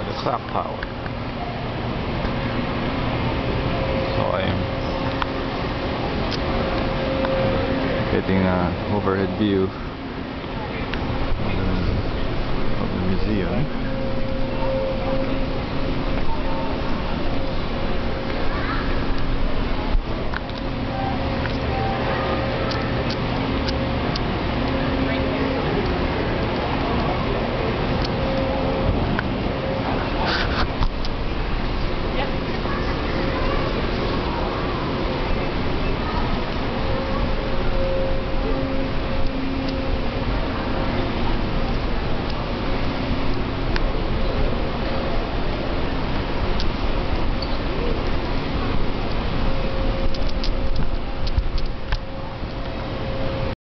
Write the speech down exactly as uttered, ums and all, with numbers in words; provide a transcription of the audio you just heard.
the clock tower. So I'm getting an overhead view of the museum.